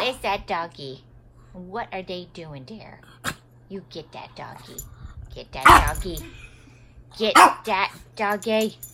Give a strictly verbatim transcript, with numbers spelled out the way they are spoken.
is that doggy? What are they doing there? You get that doggy. Get that doggy. Get that doggy.